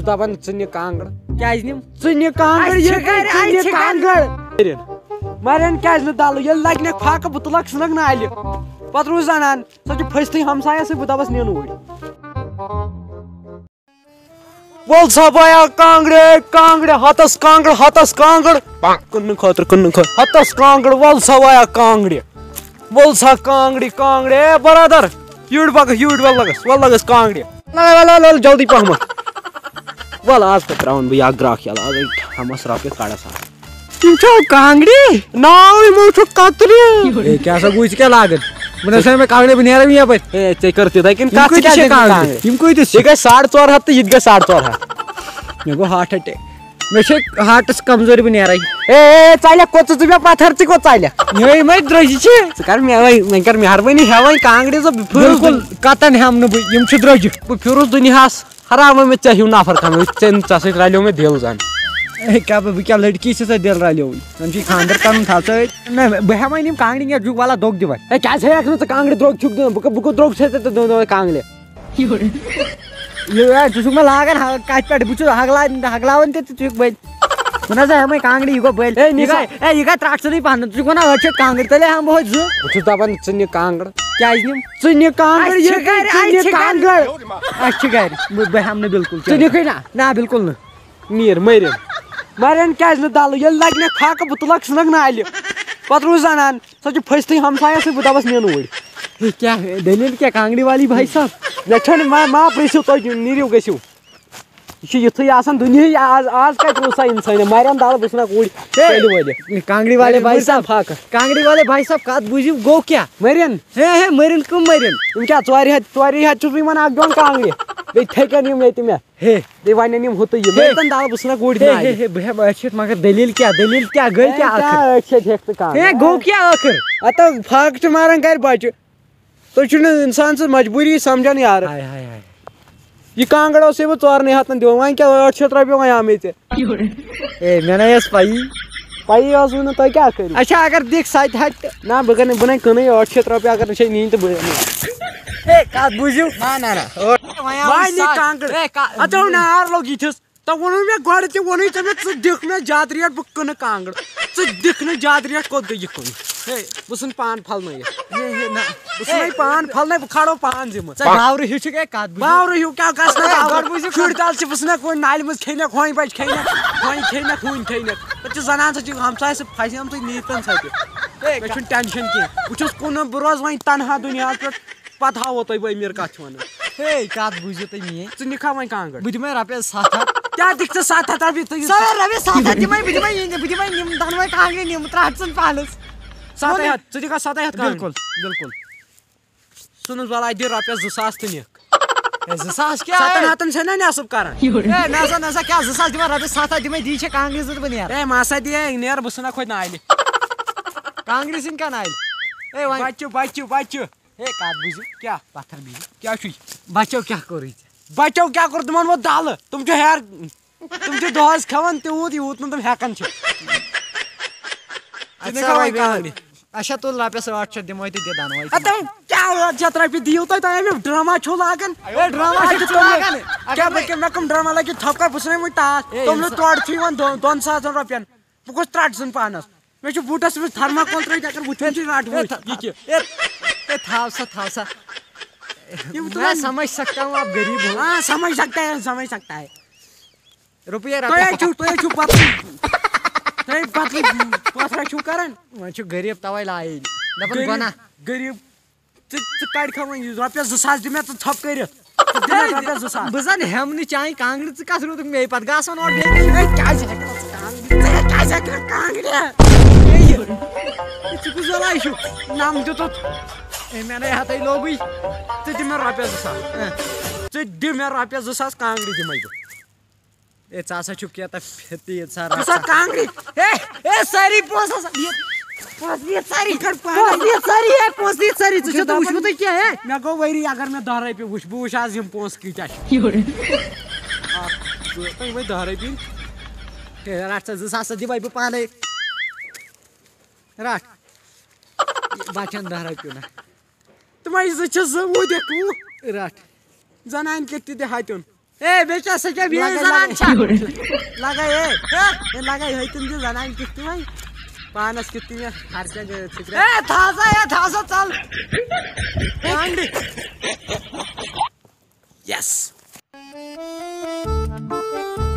دپان ژٕ کانگڑ کیازِ نِم ژٕ کانگڑ مرین کیازِ نہٕ دلہٕ ییٚلہِ لگہِ پھاکہٕ بہٕ تُلکھ ژھٕنکھ نالہِ پتہٕ روٗز زنان سۄ چھِ پھٔستٕے ہمسایس سۭتۍ بہٕ دپس نِن اوٗرۍ وول سا بایا کانگڑِ ہتس کانگڑ کٕننہٕ خٲطرٕ ہتس کانگڑ وول سا بایا کانگڑِ اے برادر یوٗرۍ ول لگس کانگڑِ جلدی پہمتھ ول آز پتہٕ تراون بہٕ اکھ گراکھ یلہٕ آز ہمس رۄپیہِ کڑس تِم چھو کانگڑِ ناو یِمو چھُ کترِ کیٛاہ سا گوٚو ژٕ کیٛاہ لاگان بہٕ نسا مےٚ کانگڑِ بہٕ نیرٕ یپٲرۍ ہے ژےٚ کٔر تِتھے کٔنۍ کتھ یِم کۭتِس یہِ گژھِ 450 تہٕ یہِ تہِ گژھِ 450 مےٚ گوٚو ہارٹ اٹیک مےٚ چھِ ہارٹس کمزوری بہٕ نیرے اے ژَلکھ کوٚت ژٕ مےٚ پتھر ژٕ کوٚت ژَلکھ یہِ مے درٛوجہِ چھِ ژٕ کر وۄنۍ کر مہربٲنی ہٮ۪وان کانگڑِ بِلکُل کتن ہٮ۪مہٕ نہٕ بہٕ یِم چھِ درٛوجہِ بہٕ پھِرُس دُنیاہس حرام مےٚ ژےٚ ہیوٗ نفر کھنو ژےٚ سۭتۍ رلیو مےٚ دِل زن کیٛاہ بہٕ کیٛاہ لڑکی چھِ سۄ دِل رلیوٕے زن چھُے خانٛدر کرُن تھاو ژٕ نہ بہٕ ہٮ۪مے یِم کانگڑِ کینٛہہ چھُکھ واللہ دھوکہٕ دِوان ہے کیٛازِ ہٮ۪کھ نہٕ ژٕ کانگڑِ درٛوگ چھُکھ دِوان بہٕ کوٚت درٛوگ چھے ژےٚ دِوان کانگڑِ ژٕ چھُکھ مےٚ لاگان کتھ پٮ۪ٹھ بہٕ چھُس ہگلاوان تہِ ژٕ چھُکھ بٔلۍ ژٕ نسا ہٮ۪مے کانگڑِ یہِ گوٚو بٔلۍ یہِ گٔے ترٛٹھ ژھٕنٕے پہن ژٕ چھُکھ ونان 8 شیٚتھ کانگڑِ تیٚلے ہٮ۪مہٕ بہٕ ہوٚتہِ 2 بہٕ چھُس دپان ژٕ نہِ کانگڑ کیٛازِ نِم ژٕ کانگڑ اَسہِ چھِ گرِ بہٕ ہٮ۪مہٕ نہٕ بِلکُل ژٕ نِکھٕے نہ بِلکُل نہٕ نیٖر مرین کیازِ نہٕ دلہٕ ییٚلہِ لگہِ پھاکہٕ بہٕ تُلکھ ژھٕنکھ نالہِ پتہٕ روٗز زنان سۄ چھِ پھٔستٕے ہمسایس سۭتۍ بہٕ دپس نِن اوٗرۍ کیٛاہ دٔلیٖل کیٛاہ کانگڑِ والی بھائی صاحب مےٚ چھنہٕ ما پرٛژھِو تُہۍ نیٖرِو گٔژھِو یہِ چھُ یِتھُے آسان دُنیہٕے آز کتہِ روٗز سا اِنسٲنیت مرین دلہٕ بہٕ ژھٕنکھ اوٗرۍ کانگڑِ والے بھائی صاحب پھاکہٕ کانگڑِ والے بھائی صاحب کتھ بوٗزِو گوٚو کیٛاہ مرین ہے مرین کٕم مرین یِم کیٛاہ 4 ہتھ چھُس بہٕ یِمن اکھ دِوان کانگڑِ بیٚیہِ یِتھے کٔنۍ یِم ییٚتہِ مےٚ بیٚیہِ ونن یِم ہُتُے دلہٕ بہٕ ژھٕنکھ اوٗرۍ بہٕ ہٮ۪مہٕ 8 شیٚتھ مگر دٔلیٖل کیٛاہ گٔے کیٛاہ 8 شیٚتھ ہٮ۪کھ ژٕ کانگڑِ ہے گوٚو کیٛاہ ٲخٕر ہتہٕ پھاکہٕ چھِ ماران گرِ بچہِ تُہۍ چھِو نہٕ انسان سٕنٛز مجبوٗری سمجان یارٕ یہِ کانگڑ اوسے بہٕ 4 ہتن دِوان وۄنۍ کیٛاہ 8 شیٚتھ رۄپیہِ وۄنۍ آو مےٚ ژےٚ مےٚ نَے ٲس پَیی ٲسوٕ نہٕ تۄہہِ کیٛاہ کٔرِو اچھا اگر دِکھ 7 ہتھ نہ بہٕ نَے کٕنٕے 8 شیٚتھ رۄپیہِ اگر نہٕ چھے نِنۍ تہٕ بہٕ کتھ بوٗزِو اَژو نار لوٚگ یِتھِس تۄہہِ ووٚنوُ مےٚ گۄڈٕ تہِ ووٚنُے ژےٚ مےٚ ژٕ دِکھ مےٚ زیادٕ ریٹ بہٕ کٕنہٕ کانگڑ ژٕ دِکھ نہٕ زیادٕ ریٹ کوٚت گٔے یہِ کٕنٕنۍ بہٕ ژھٕنہٕ پان پھلنٲیِتھ بہٕ ژھٕنے پان پھلنٲیِتھ بہٕ کھالو پان ذِمہٕ باورٕ ہیوٗ چھُکھ کتھ باورٕ ہیوٗ کیٛاہ گژھِ شُرۍ تل چھِ بہٕ ژھٕنکھ وۄنۍ نالہِ منٛز کھیٚنکھ ہۄنۍ بچہِ کھیٚنکھ ہۄنۍ کھیٚنکھ ہُنۍ کھیٚنکھ پتہٕ چھِ زنان سۄ چھِ ہمساے سۭتۍ پھسیمژٕے نیٖتن سۄ تہِ مےٚ چھُنہٕ ٹٮ۪نشن کینٛہہ بہٕ چھُس کُنہٕ بہٕ روزٕ وۄنۍ تنہا دُنیاہس پٮ۪ٹھ پتہٕ ہاوو تۄہہِ بہٕ أمیٖر کتھ چھِ ونان کتھ بوٗزِو تُہۍ میٲنۍ ژٕ نِکھا وۄنۍ کانگڑ بہٕ دِمے رۄپیس 7 ہتھ کیٛاہ دِکھ ژٕ 7 ہتھ رۄپیہِ نِم دۄنوے کانگڑِ نِم 300 پانس 7 ہتھ ژٕ دِکھا 7 ہتھ بِلکُل بِلکُل سُنس بلاے دِ رۄپیس 2,000 تہٕ نِکھ 2,000 کیٛاہ 7 ہتن چھےٚ نٮ۪صٕب کران نسا کیٛاہ 2,000 دِوان رۄپیس 7 ہتھ دِمے دی چھےٚ کانگرِ زٕ تہٕ بہٕ نیرٕ ہے ما سا دِ نیر بہٕ ژھٕنکھ ہوٚتہِ نالہِ کانگرِ سٕنٛدۍ کیٛاہ نالہِ بچہِ کتھ بوٗزِو کیٛاہ پتھر بِہِو کیٛاہ چھُے بچو کیٛاہ کوٚرُے ژےٚ بچو کیٛاہ کوٚر تِمن ووت دلہٕ تِم چھِ دۄہس کھٮ۪وان تیوٗت یوٗت نہٕ تِم ہٮ۪کان چھِ اچھا تُل رۄپیس 8 شیٚتھ دِمے تہٕ دِ دۄنوے کیٛاہ 8 شیٚتھ رۄپیہِ دِیِو تُہۍ تۄہہِ ڈرامہ چھُو لاگان مےٚ کٕم ڈرامہ لٲگِتھ تھپکر بہٕ ژھٕنے وۄنۍ ٹاس توٚملہٕ توڑٕ چھُ یِوان 2,000 رۄپین بہٕ گوٚژھ 300 پانس مےٚ چھُ بوٗٹس منٛز تھرماکول ترٲیِتھ اگر وٕچھُن چھُ رٹ تھاو سا میں سمجھ سکتا ہوں آپ غریب ہو ہاں سمجھ سکتا ہے روپیہ تُہۍ چھُو پتھرا چھُو کران وۄنۍ چھُ غریٖب تَوے لایے دَپان گۄناہ غریٖب ژٕ کڑکھا وۄنۍ رۄپیس 2,000 دِ مےٚ ژٕ ژھۄپ کٔرِتھ رۄپیس 2,000 بہٕ زن ہٮ۪مہٕ نہٕ چانہِ کانگرِ ژٕ کتھ روٗدُکھ مے پتہٕ گژھن اورٕ کیٛازِ ہٮ۪کہِ نہٕ کانگرِ ژٕ کُس زولاے چھُکھ نم دِتُتھ مےٚ نَے ہتٕے لوگُے ژٕ دِ مےٚ رۄپیس 2,000 کانگرِ دِمے بہٕ ژٕ ہسا چھُکھ کینٛہہ تیٖژ کانگرِ سٲری پونٛسہٕ وٕچھمُتٕے کینٛہہ مےٚ گوٚو ؤری اگر مےٚ 10 رۄپیہِ وٕچھ بہٕ وٕچھ آز یِم پونٛسہٕ کۭتیاہ چھِ 10 رۄپیہِ رٹ ژٕ 2,000 دِمے بہٕ پانے رٹ بچن 10 رۄپیہِ نہ تِمے 2 چھِ 2 وُہ دِکھ 2 رٹ زنانہِ کِتھ تہِ دِ ہتُن اے بیچا سکے بھی زنان چھا لگا ہے تم جو زنان کتنی ہے پانس کتنی خرچہ گئے سکرے اے تھازا چل کانڈی یس